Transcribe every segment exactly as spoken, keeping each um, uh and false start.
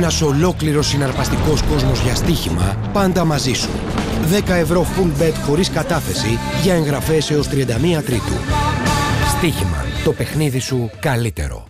Ένας ολόκληρος συναρπαστικός κόσμος για στοίχημα, πάντα μαζί σου. δέκα ευρώ full bet χωρίς κατάθεση για εγγραφές έως τριάντα μία Τρίτου. Στοίχημα. Το παιχνίδι σου καλύτερο.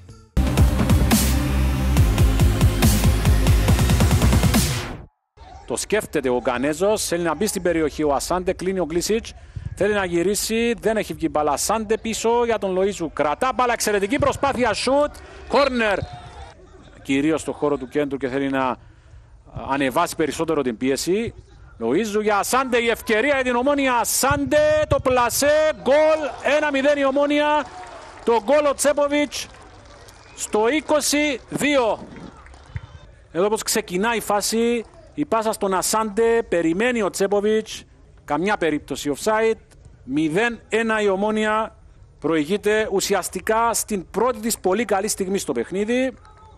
Το σκέφτεται ο Γκανέζος, θέλει να μπει στην περιοχή. Ο Ασάντε κλείνει ο Γκλίσιτς. Θέλει να γυρίσει, δεν έχει βγει μπάλα. Ασάντε πίσω για τον Λοΐζου. Κρατά μπάλα, εξαιρετική προσπάθεια, σουτ, κόρνερ. Κυρίως στο χώρο του κέντρου και θέλει να ανεβάσει περισσότερο την πίεση. Λοΐζου για Ασάντε, η ευκαιρία για την Ομόνοια. Ασάντε, το πλασέ, γκολ, ένα μηδέν η Ομόνοια. Το γκολ ο Τσέποβιτς στο είκοσι δύο. Εδώ όπως ξεκινάει η φάση, η πάσα στον Ασάντε, περιμένει ο Τσέποβιτς. Καμιά περίπτωση offside. μηδέν ένα η Ομόνοια. Προηγείται ουσιαστικά στην πρώτη της πολύ καλή στιγμή στο παιχνίδι.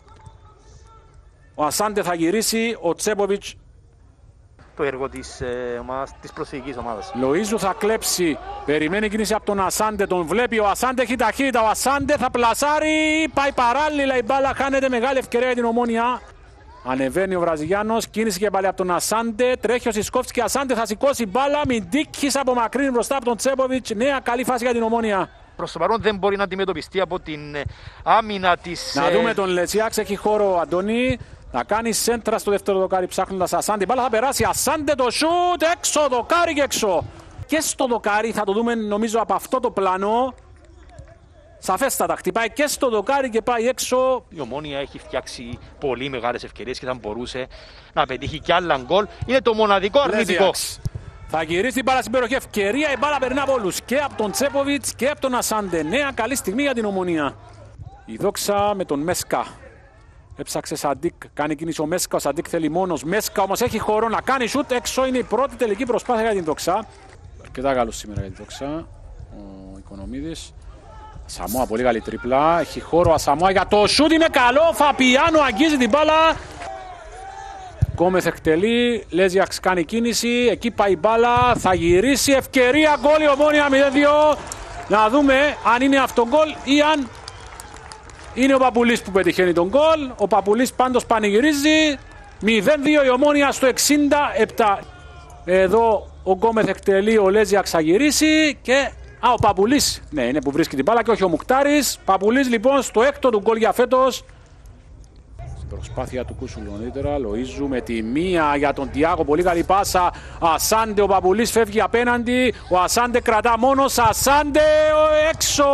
Ο Ασάντε θα γυρίσει, ο Τσέποβιτς. Το έργο της, ε, ομάδας, της προσφυγικής ομάδας. Λοΐζου θα κλέψει, περιμένει κίνηση από τον Ασάντε, τον βλέπει, ο Ασάντε έχει ταχύτητα, ο Ασάντε θα πλασάρει, πάει παράλληλα η μπάλα, χάνεται μεγάλη ευκαιρία για την Ομόνοια. Ανεβαίνει ο Βραζιλιάνος, κίνηση και πάλι από τον Ασάντε, τρέχει ο Σισκόφσκι, Ασάντε θα σηκώσει μπάλα, Μιντίκης απομακρύνει μπροστά από τον Τσέποβιτς, νέα καλή φάση για την Ομόνοια. Προς το παρόν δεν μπορεί να αντιμετωπιστεί από την άμυνα της... Να δούμε τον Λετσιάξ, έχει χώρο ο Αντώνη. Να κάνει σέντρα στο δεύτερο δοκάρι ψάχνοντας Ασάντε. Η μπάλα θα περάσει. Ασάντε το σούτ. Έξω, δοκάρι και έξω. Και στο δοκάρι θα το δούμε νομίζω από αυτό το πλάνο. Σαφέστατα χτυπάει και στο δοκάρι και πάει έξω. Η Ομόνοια έχει φτιάξει πολύ μεγάλες ευκαιρίες και θα μπορούσε να πετύχει κι άλλα γκολ. Είναι το μοναδικό αρνητικό. Θα γυρίσει την μπάλα στην περιοχή. Ευκαιρία. Η μπάλα περνά από όλους. Και από τον Τσέποβιτς και από τον Ασάντε. Νέα καλή στιγμή για την Ομόνοια. Η Δόξα με τον Μέσκα. Έψαξε Σαντίκ, κάνει κίνηση ο Μέσκα, ο Σαντίκ θέλει μόνος. Μέσκα όμως έχει χώρο να κάνει σουτ, έξω είναι η πρώτη τελική προσπάθεια για την Δόξα. Αρκετά καλός σήμερα για την Δόξα, ο Οικονομίδης. Ασαμόα, πολύ καλή τρίπλα, έχει χώρο Ασαμόα για το σουτ, είναι καλό, Φαπιάνο αγγίζει την μπάλα. Γκόμεθ εκτελεί, Λέζιαξ κάνει κίνηση, εκεί πάει η μπάλα, θα γυρίσει, ευκαιρία, γκολ η Ομόνοια μηδέν δύο. Να δούμε αν είναι αυτό γκολ ή αν... Είναι ο Παπουλής που πετυχαίνει τον γκολ. Ο Παπουλής πάντως πανηγυρίζει. μηδέν δύο η Ομόνοια στο εξήντα επτά. Εδώ ο Γκόμεθ εκτελεί, ο Λέζιαξ θα γυρίσει. Και α, ο Παπουλής. Ναι, είναι που βρίσκει την μπάλα και όχι ο Μουκτάρης. Παπουλής λοιπόν στο έκτο του γκολ για φέτος. Στην προσπάθεια του Κούσου νωρίτερα. Λοΐζου με τη μία για τον Τιάγο. Πολύ καλή πάσα. Ασάντε, ο Παπουλής φεύγει απέναντι. Ο Ασάντε κρατά μόνος. Ασάντε έξω.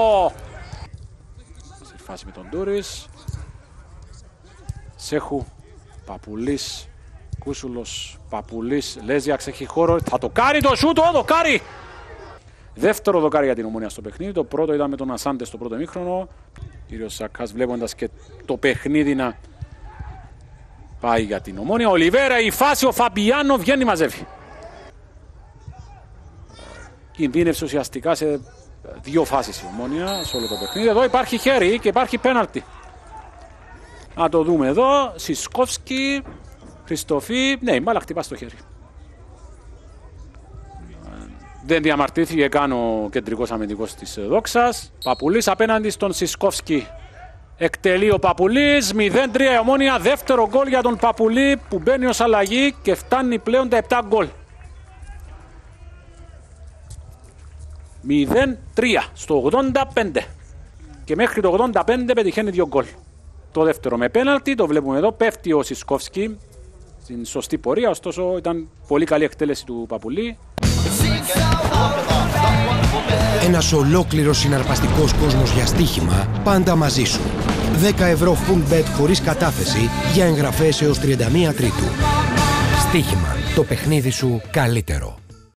Φάση με τον Τούρις. Σέχου, Παπουλής, Κούσουλος, Παπουλής, Λέζιαξ έχει χώρο. Θα το κάνει το σούτ, το δοκάρι! Δεύτερο δοκάρι για την Ομόνοια στο παιχνίδι. Το πρώτο ήταν με τον Ασάντε στο πρώτο ημίχρονο. Κύριος Σακάς βλέποντας και το παιχνίδι να πάει για την Ομόνοια. Ολιβέρα, η φάση, ο Φαμπιάνο βγαίνει, μαζεύει. Κινδύνευσε ουσιαστικά σε δύο φάσεις η Ομόνοια σε όλο το παιχνίδι. Εδώ υπάρχει χέρι και υπάρχει πέναλτι. Να το δούμε εδώ. Σισκόφσκι, Χριστοφή. Ναι, η μπάλα χτυπά στο χέρι. Δεν διαμαρτύρθηκε καν ο κεντρικός αμυντικός της Δόξας. Παπουλής απέναντι στον Σισκόφσκι. Εκτελεί ο Παπουλής. μηδέν τρία η Ομόνοια. Δεύτερο γκολ για τον Παπουλή που μπαίνει ως αλλαγή και φτάνει πλέον τα επτά γκολ. μηδέν τρία στο ογδόντα πέντε και μέχρι το ογδόντα πέντε πετυχαίνει δύο γκολ. Το δεύτερο με πέναλτι, το βλέπουμε εδώ, πέφτει ο Σισκόφσκι στην σωστή πορεία, ωστόσο ήταν πολύ καλή εκτέλεση του Παπουλή. Ένας ολόκληρος συναρπαστικός κόσμος για στοίχημα, πάντα μαζί σου. δέκα ευρώ full bet χωρίς κατάθεση για εγγραφές έως τριάντα μία Τρίτου. Στοίχημα. Το παιχνίδι σου καλύτερο.